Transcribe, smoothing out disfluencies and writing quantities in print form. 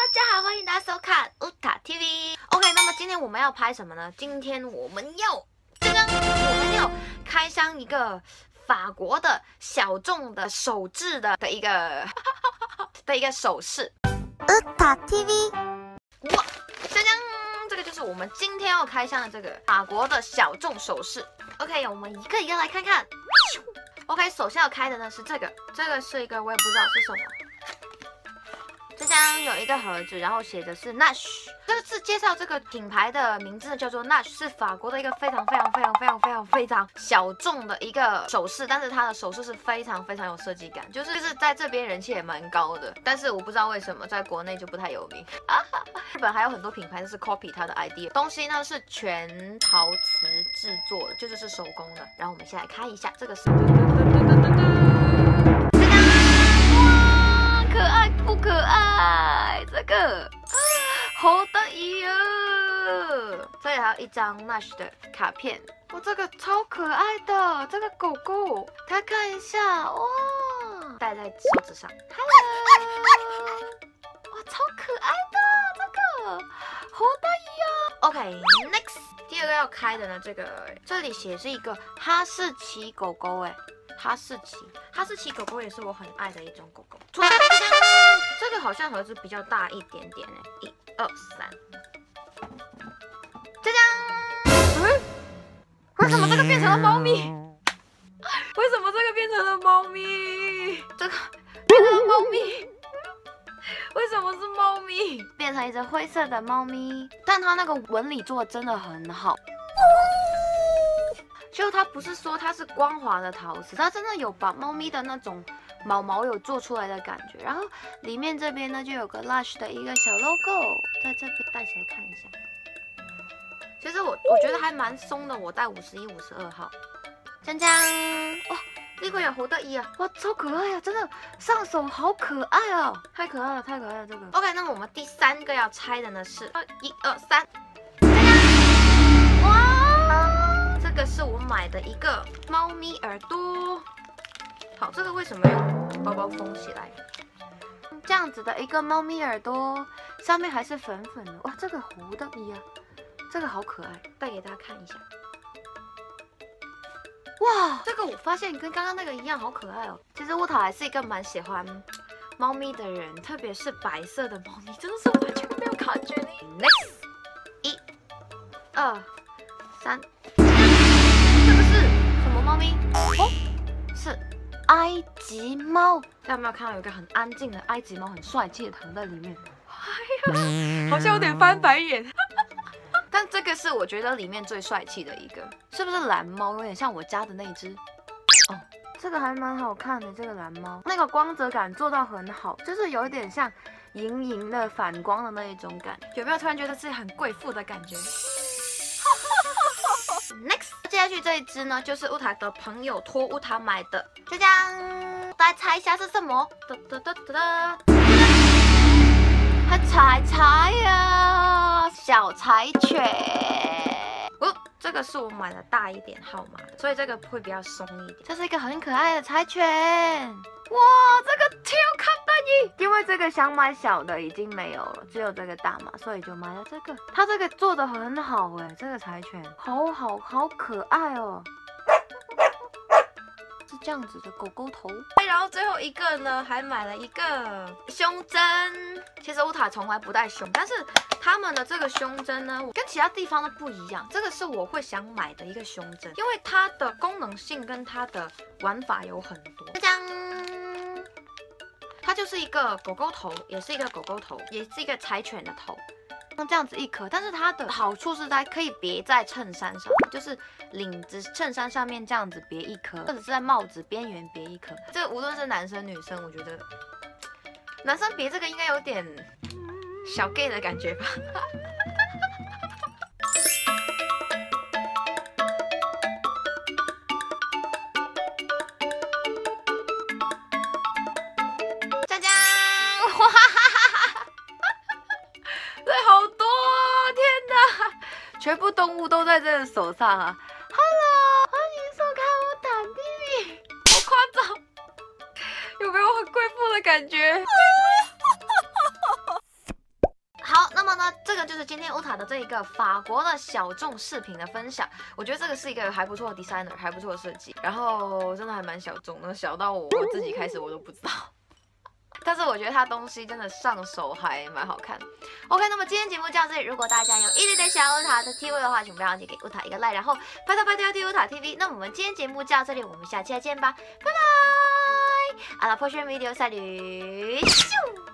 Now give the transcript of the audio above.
家好，欢迎大家收看乌塔 TV。OK， 那么今天我们要拍什么呢？今天我们要开箱一个法国的小众的手制的一个首饰。 乌塔 TV。 哇，锵锵！这个就是我们今天要开箱的这个法国的小众首饰。OK， 我们一个一个来看看。OK， 首先要开的呢是这个是一个我也不知道是什么。这张有一个盒子，然后写的是 Nash。这次介绍这个品牌的名字呢叫做 Nash， 是法国的一个非常小众的一个首饰，但是它的首饰是非常有设计感，就是在这边人气也蛮高的，但是我不知道为什么在国内就不太有名。日本还有很多品牌是 copy 它的 idea， 东西呢是全陶瓷制作的，就是手工的。然后我们先来开一下，这个是。可爱不可爱？这个好得意啊！这里还有一张 Nash 的卡片，哇，这个超可爱的，这个狗狗，大家看一下，哇，戴在手指上 ，Hello， 哇，超可爱的，这个好得意啊 ！OK，next， 第二个要开的呢，这里写是一个哈士奇狗狗，哎。哈士奇狗狗也是我很爱的一种狗狗。这个好像盒子比较大一点点哎，1、2、3，锵锵！为什么这个变成了猫咪？为什么这个变成了猫咪？这个变成了猫咪？为什么是猫咪？变成一只灰色的猫咪，但它那个纹理做的真的很好。就它不是说它是光滑的陶瓷，它真的有把猫咪的那种毛有做出来的感觉。然后里面这边呢就有个 Lush 的一个小 logo， 在这边戴起来看一下。其实我觉得还蛮松的，我戴51、52号。锵锵！哇，这个也好得意啊！哇，超可爱啊！真的上手好可爱哦，太可爱了这个。OK， 那么我们第三个要拆的呢是1、2、3。这个是我买的一个猫咪耳朵，好，这个为什么用包包封起来？这样子的一个猫咪耳朵，上面还是粉粉的，哇，这个好得意啊，这个好可爱，带给大家看一下。哇，这个我发现跟刚刚那个一样，好可爱哦。其实乌塔还是一个蛮喜欢猫咪的人，特别是白色的猫咪，真的是完全没有感觉力。Next， 1、2、3。猫咪哦，是埃及猫。大家有没有看到有一个很安静的埃及猫，很帅气的躺在里面？哎呀，好像有点翻白眼。但这个是我觉得里面最帅气的一个，是不是蓝猫？有点像我家的那只。哦，这个还蛮好看的，这个蓝猫，那个光泽感做到很好，就是有一点像莹莹的反光的那一种感。有没有突然觉得自己很贵妇的感觉？Next， 接下去这一只呢，就是乌塔的朋友托乌塔买的，就这样，大家猜一下是什么？还柴呀，小柴犬。哦，这个是我买的大一点号码的，所以这个会比较松一点。这是一个很可爱的柴犬，哇，这个超可爱！因为这个想买小的已经没有了，只有这个大码，所以就买了这个。它这个做的很好哎，这个柴犬好可爱哦。是这样子的狗狗头。然后最后一个呢，还买了一个胸针。其实乌塔从来不戴胸，但是他们的这个胸针呢，跟其他地方都不一样。这个是我会想买的一个胸针，因为它的功能性跟它的玩法有很多。这样，它就是一个狗狗头，也是一个狗狗头，也是一个柴犬的头。这样子一颗，但是它的好处是在可以别在衬衫上，就是领子衬衫上面这样子别一颗，或者是在帽子边缘别一颗。这无论是男生女生，我觉得男生别这个应该有点小 gay 的感觉吧。锵锵，哇！全部动物都在这个手上啊 ！Hello， 欢迎收看乌塔 TV， 好夸张，有没有很贵妇的感觉？ 就是今天乌塔的这一个法国的小众饰品的分享。我觉得这个是一个还不错的 designer， 还不错的设计，然后真的还蛮小众的，小到我自己开始我都不知道。但是我觉得它东西真的上手还蛮好看。OK， 那么今天节目就到这里。如果大家有一点点小乌塔的 TV 的话，请不要忘记给乌塔一个 like， 然后拜托要订乌塔 TV。那我们今天节目就到这里，我们下期再见吧，拜拜。À la prochaine vidéo， salut。